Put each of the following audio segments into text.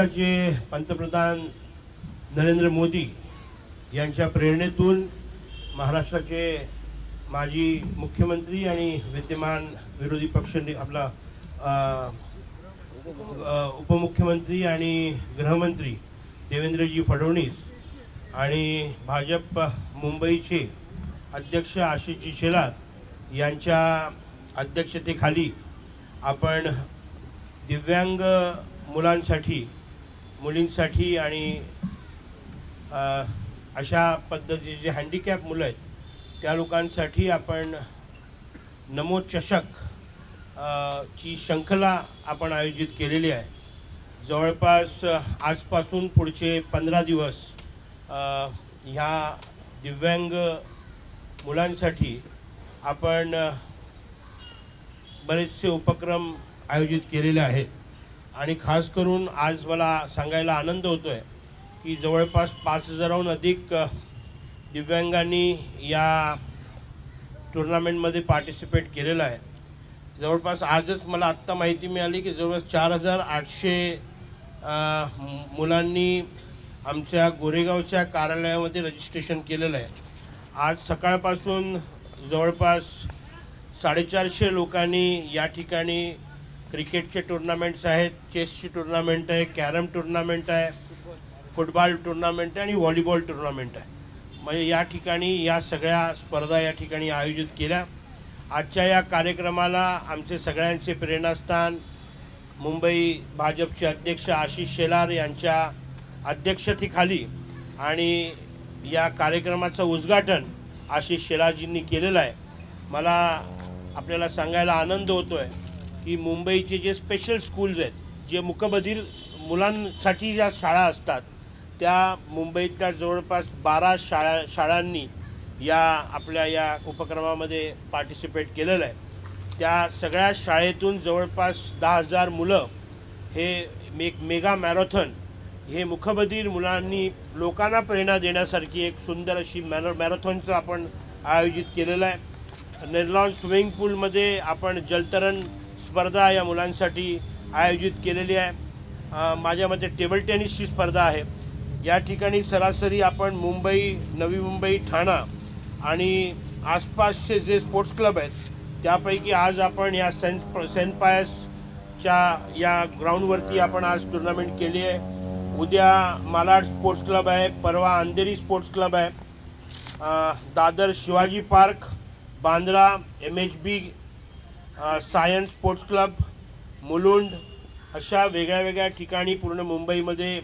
देशाचे पंतप्रधान नरेंद्र मोदी यांच्या प्रेरणेतून महाराष्ट्राचे माजी मुख्यमंत्री आणि विद्यमान विरोधी पक्ष आपला उपमुख्यमंत्री आणि गृहमंत्री देवेंद्रजी फडणवीस आणि भाजप मुंबईचे अध्यक्ष आशिषजी शेलार यांच्या अध्यक्षतेखाली आपण दिव्यांग मुलांसाठी मुलींसाठी आणि अशा पद्धतीचे जे हँडिकॅप मुलं आहेत त्या लोकांसाठी आपण नमो चषक ची शृंखला आपण आयोजित केलेली आहे। जवळपास आजपासून पुढचे 15 दिवस ह्या दिव्यांग मुलांसाठी आपण बरेचसे उपक्रम आयोजित केलेले आहेत आणि खास करून आज मला सांगायला आनंद होतोय की जवळपास 5000हून अधिक दिव्यांगांनी या टुर्नामेंटमध्ये पार्टिसिपेट केलेलं आहे। जवळपास आजच मला आत्ता माहिती मिळाली की जवळपास 4800 मुलांनी आमच्या गोरेगावच्या कार्यालयामध्ये रजिस्ट्रेशन केलेलं आहे। आज सकाळपासून जवळपास 450 लोकांनी या ठिकाणी क्रिकेटचे टुर्नामेंट्स आहेत, चेसची टुर्नामेंट आहे, कॅरम टुर्नामेंट आहे, फुटबॉल टुर्नामेंट आहे आणि व्हॉलीबॉल टुर्नामेंट आहे। म्हणजे या ठिकाणी या सगळ्या स्पर्धा या ठिकाणी आयोजित केल्या। आजच्या या कार्यक्रमाला आमचे सगळ्यांचे प्रेरणास्थान मुंबई भाजपचे अध्यक्ष आशिष शेलार यांच्या अध्यक्षतेखाली आणि या कार्यक्रमाचं उद्घाटन आशिष शेलारजींनी केलेलं आहे। मला आपल्याला सांगायला आनंद होतो आहे की मुंबईचे जे स्पेशल स्कूल्स आहेत, जे मूकबधीर मुलांसाठी ज्या शाळा असतात, त्या मुंबईतल्या जवळपास 12 शाळांनी या आपल्या या उपक्रमामध्ये पार्टिसिपेट केलेलं आहे। त्या सगळ्या शाळेतून जवळपास 10,000 मुलं हे एक मेगा मॅरेथॉन हे मूकबधीर मुलांनी लोकांना प्रेरणा देण्यासारखी एक सुंदर अशी मॅरेथॉनचं आपण आयोजित केलेलं आहे। निर्लॉन स्विमिंग पूलमध्ये आपण जलतरण स्पर्धा या मुलांसाठी आयोजित केलेली आहे। माझ्या मते टेबल टेनिसची स्पर्धा आहे। या ठिकाणी सरासरी आपण मुंबई, नवी मुंबई, ठाणा आणि आसपासचे जे स्पोर्ट्स क्लब आहेत त्यापैकी आज आपण या सेंट पायसच्या या ग्राउंडवरती आपण आज टुर्नामेंट केली आहे। उद्या मालाड स्पोर्ट्स क्लब आहे, परवा अंधेरी स्पोर्ट्स क्लब आहे, Dadar Shivaji park, Bandra MHB science sports club, Mulund, अशा वेगळ्या वेगळ्या ठिकाणी पूर्ण मुंबईमध्ये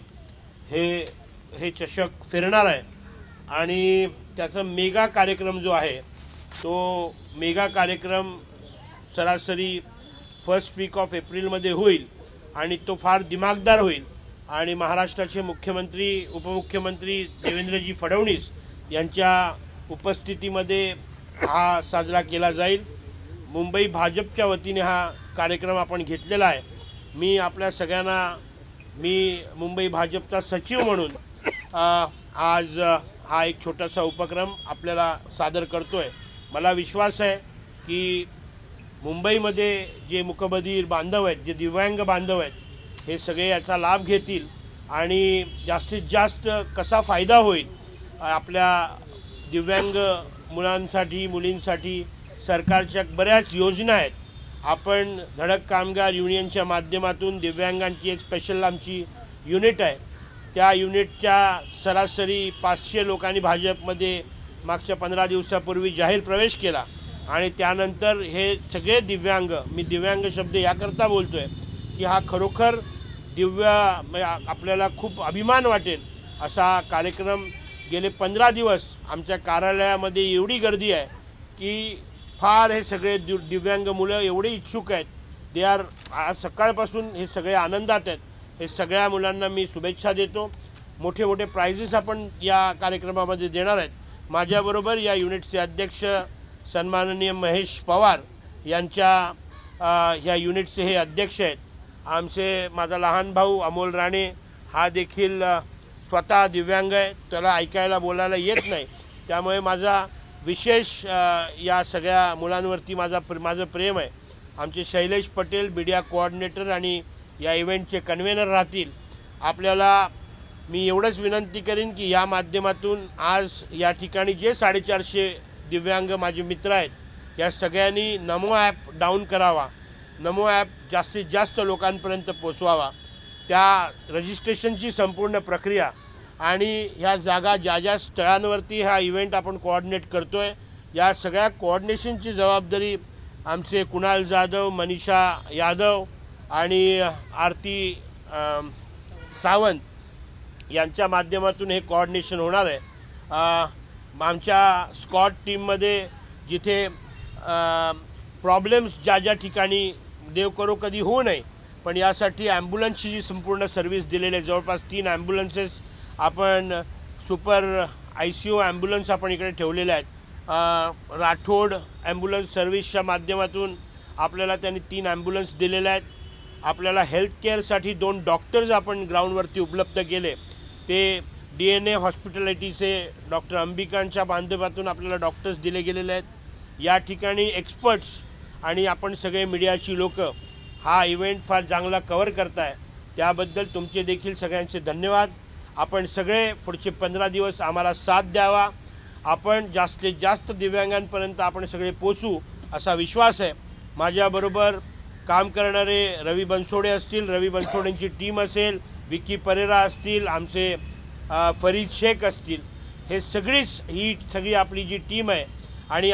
हे चषक फिरणार आहे। आणि त्याचा मेगा कार्यक्रम जो आहे तो मेगा कार्यक्रम सरासरी फर्स्ट वीक ऑफ एप्रिलमध्ये होईल आणि तो फार दिमागदार होईल आणि महाराष्ट्राचे मुख्यमंत्री उपमुख्यमंत्री देवेंद्रजी फडणवीस यांच्या उपस्थितीमध्ये हा साजरा केला जाईल। मुंबई भाजपच्या वतीने हा कार्यक्रम आपण घेतलेला आहे। मी आपल्या सगळ्यांना मुंबई भाजपचा सचिव म्हणून आज हा एक छोटासा उपक्रम आपल्याला सादर करतोय। मला विश्वास आहे की मुंबईमध्ये जे मूकबधीर बांधव आहेत, जे दिव्यांग बांधव आहेत, हे सगळे याचा लाभ घेतील आणि जास्तीत जास्त कसा फायदा होईल आपल्या दिव्यांग मुलांसाठी मुलींसाठी सरकारच्या बऱ्याच योजना आहेत। आपण धडक कामगार युनियनच्या माध्यमातून दिव्यांगांची एक स्पेशल आमची युनिट आहे। त्या युनिटच्या सरासरी 500 लोकांनी भाजपमध्ये मागच्या 15 दिवसापूर्वी जाहीर प्रवेश केला आणि त्यानंतर हे सगळे दिव्यांग, मी दिव्यांग शब्द याकरता बोलतो आहे की हा खरोखर आपल्याला खूप अभिमान वाटेल असा कार्यक्रम। गेले 15 दिवस आमच्या कार्यालयामध्ये एवढी गर्दी आहे की फार हे सगळे दिव्यांग मुलं एवढे इच्छुक आहेत, दे आर आज सकाळपासून हे सगळे आनंदात आहेत। हे सगळ्या मुलांना मी शुभेच्छा देतो। मोठे मोठे प्राइजेस आपण या कार्यक्रमामध्ये देणार आहेत। माझ्याबरोबर या युनिटचे अध्यक्ष सन्माननीय महेश पवार यांच्या ह्या युनिटचे हे अध्यक्ष आहेत। माझा लहान भाऊ अमोल राणे हा देखील स्वतः दिव्यांग आहे, त्याला ऐकायला बोलायला येत नाही, त्यामुळे माझा विशेष या सगळ्या मुलांवरती माझं प्रेम आहे। आमचे शैलेश पटेल मीडिया कोऑर्डिनेटर आणि या इव्हेंटचे कन्व्हेनर राहतील आपल्याला मी एवढंच विनंती करीन की या माध्यमातून आज या ठिकाणी जे 450 दिव्यांग माझे मित्र आहेत या सगळ्यांनी नमो ॲप डाऊन करावा, नमो ॲप जास्तीत जास्त लोकांपर्यंत पोचवावा। त्या रजिस्ट्रेशनची संपूर्ण प्रक्रिया आणि ह्या जागा ज्या स्थळांवरती हा इव्हेंट आपण कोऑर्डिनेट करतो आहे या सगळ्या कोऑर्डिनेशनची जबाबदारी आमचे कुणाल जाधव, मनीषा यादव आणि आरती सावंत यांच्या माध्यमातून हे कोऑर्डिनेशन होणार आहे। आमच्या स्कॉट टीममध्ये जिथे प्रॉब्लेम्स ज्या ठिकाणी देव करो कधी होऊ नये पण यासाठी ॲम्ब्युलन्सची जी संपूर्ण सर्व्हिस दिलेली आहे, जवळपास 3 ॲम्ब्युलन्सेस आपण सुपर ICU ॲम्ब्युलन्स आपण इकडे ठेवलेले आहेत। राठोड ॲम्ब्युलन्स सर्व्हिसच्या माध्यमातून आपल्याला त्यांनी 3 ॲम्ब्युलन्स दिलेले आहेत। आपल्याला हेल्थ केअरसाठी 2 डॉक्टर्स आपण ग्राउंडवरती उपलब्ध केले, ते DNA हॉस्पिटॅलिटीचे डॉक्टर अंबिकांच्या माध्यमातून आपल्याला डॉक्टर्स दिले गेलेले आहेत। या ठिकाणी एक्सपर्ट्स आणि आपण सगळे मीडियाची लोक हा इव्हेंट फार चांगला कव्हर करताय, त्याबद्दल तुमचे देखील सगळ्यांचे धन्यवाद। आपण सगळे पुढचे 15 दिवस आम्हाला साथ द्यावा, आपण जास्तीत जास्त दिव्यांगांपर्यंत आपण सगळे पोचू असा विश्वास आहे। माझ्याबरोबर काम करणारे रवी बनसोडे असतील, रवी बनसोडेंची टीम असेल, विकी परेरा असतील, आमचे फरीद शेख असतील, ही सगळी आपली जी टीम आहे आणि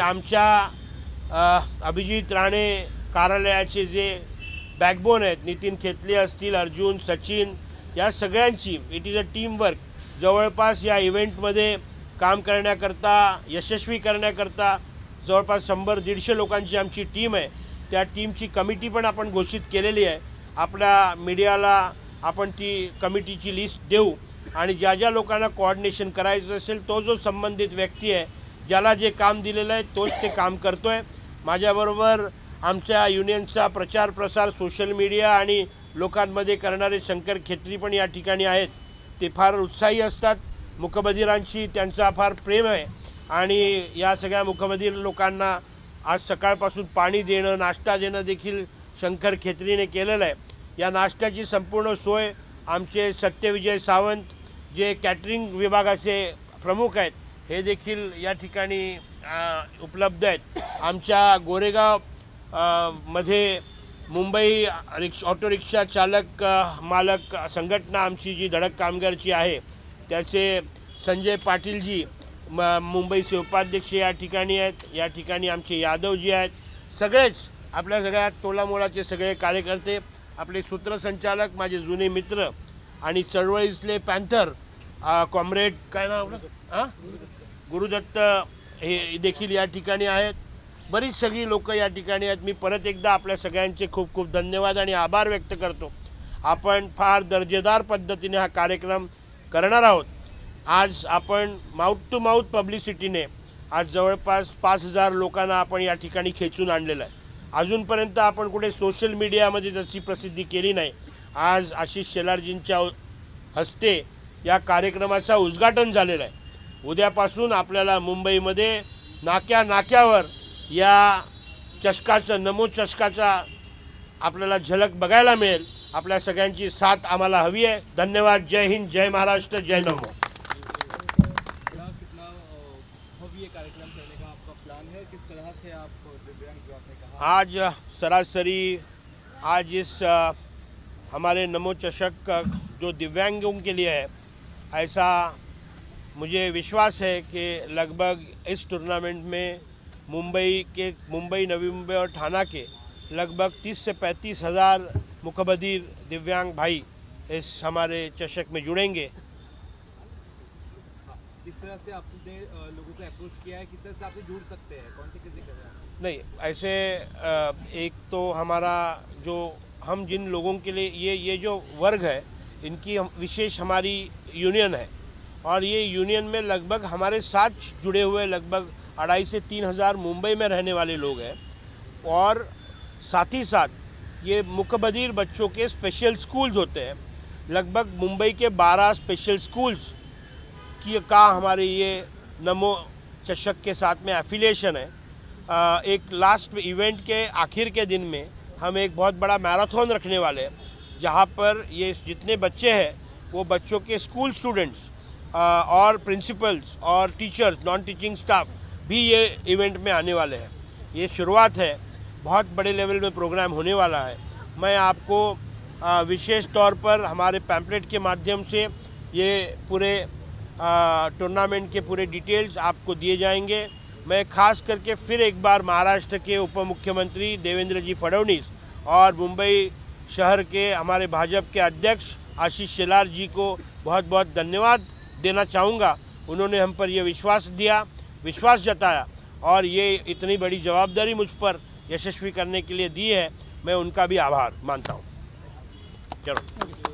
आमच्या अभिजित राणे कार्यालयाचे जे बॅकबोन आहेत, नितीन खेतले असतील, अर्जुन, सचिन, या सगळ्यांची it is a team work. जवळपास या इव्हेंटमध्ये काम करण्याकरता, यशस्वी करण्याकरता जवळपास 100-150 लोकांची आमची टीम आहे। त्या टीमची कमिटी पण आपण घोषित केलेली आहे। आपल्या मीडियाला आपण ती कमिटीची लिस्ट देऊ आणि ज्या लोकांना कोऑर्डिनेशन करायचं असेल तो जो संबंधित व्यक्ती आहे, ज्याला जे काम दिलेलं आहे तोच ते काम करतो आहे। माझ्याबरोबर आमच्या युनियनचा प्रचार प्रसार सोशल मीडिया आणि लोकांमध्ये करणारे शंकर खेत्री पण या ठिकाणी आहेत। ते फार उत्साही असतात, मुकबधिरांशी त्यांचा फार प्रेम आहे आणि या सगळ्या मुकबधीर लोकांना आज सकाळपासून पाणी देणं, नाश्ता देणं देखील शंकर खेत्रीने केलेलं आहे। या नाश्त्याची संपूर्ण सोय आमचे सत्यविजय सावंत जे कॅटरिंग विभागाचे प्रमुख आहेत हे देखील या ठिकाणी उपलब्ध आहेत। आमच्या गोरेगाव मध्ये मुंबई ऑटो रिक्षा चालक मालक संघटना आमची जी धडक कामगारची आहे त्याचे संजय पाटीलजी मुंबईचे उपाध्यक्ष या ठिकाणी आहेत। या ठिकाणी आमचे यादवजी आहेत, सगळेच आपल्या सगळ्या तोलामोलाचे सगळे कार्यकर्ते, आपले सूत्रसंचालक, माझे जुने मित्र आणि चळवळीतले पॅन्थर कॉम्रेड काय नाव आपलं गुरुदत्त हे देखील या ठिकाणी आहेत। बरीच सगळी लोक या ठिकाणी आहेत। मी परत एकदा आपल्या सगळ्यांचे खूप खूप धन्यवाद आणि आभार व्यक्त करतो। आपण फार दर्जेदार पद्धतीने हा कार्यक्रम करणार आहोत। आज आपण माउथ टू माउथ पब्लिसिटीने आज जवळपास 5000 लोकांना आपण या ठिकाणी खेचून आणलेलं आहे। अजूनपर्यंत आपण कुठे सोशल मीडियामध्ये त्याची प्रसिद्धी केली नाही। आज आशिष शेलारजींच्या हस्ते या कार्यक्रमाचा उद्घाटन झालेलं आहे। उद्यापासून आपल्याला मुंबईमध्ये नाक्यावर या चषकाचं, नमो चषकाचा आपल्याला झलक बघायला मिळेल। आपल्या सगळ्यांची साथ आम्हाला हवी आहे। धन्यवाद। जय हिंद, जय महाराष्ट्र, जय नमो। कार्यक्रम करने का आपका प्लान है, किस तरह से आप दिव्यांग जो आपने कहा आज सरासरी आज इस हमारे नमो चषक जो दिव्यांगों के लिए है, ऐसा मुझे विश्वास है कि लगभग इस टूर्नामेंट में मुंबई, नवी मुंबई और ठाणा के लगभग 30 से 35 हज़ार मुकबधीर दिव्यांग भाई इस हमारे चषक में जुड़ेंगे। किस तरह से आपने लोगों को अप्रोच किया है, किस तरह से आपसे जुड़ सकते हैं, कौन से कैसे कर रहे हैं? नहीं, ऐसे एक तो हमारा जो हम जिन लोगों के लिए ये जो वर्ग है इनकी विशेष हमारी यूनियन है और ये यूनियन में लगभग हमारे साथ जुड़े हुए लगभग 2,500 से 3,000 मुंबई में रहने वाले लोग हैं और साथ ही साथ ये मुकबधीर बच्चों के स्पेशल स्कूल्स होते हैं। लगभग मुंबई के 12 स्पेशल स्कूल्स का हमारे ये नमो चषक के साथ में एफिलिएशन है। एक लास्ट इवेंट के आखिर के दिन में हम एक बहुत बड़ा मैराथन रखने वाले हैं जहाँ पर ये जितने बच्चे हैं वो बच्चों के स्कूल स्टूडेंट्स और प्रिंसिपल्स और टीचर्स, नॉन टीचिंग स्टाफ भी ये इवेंट में आने वाले हैं। ये शुरुआत है, बहुत बड़े लेवल में प्रोग्राम होने वाला है। मैं आपको विशेष तौर पर हमारे पैम्पलेट के माध्यम से ये पूरे टूर्नामेंट के पूरे डिटेल्स आपको दिए जाएंगे। मैं खास करके फिर एक बार महाराष्ट्र के उप मुख्यमंत्री देवेंद्र जी फडणवीस और मुंबई शहर के हमारे भाजपा के अध्यक्ष आशीष शेलार जी को बहुत बहुत धन्यवाद देना चाहूँगा। उन्होंने हम पर यह विश्वास जताया और ये इतनी बड़ी जवाबदारी मुझ पर यशस्वी करने के लिए दी है। मैं उनका भी आभार मानता हूँ। चलो।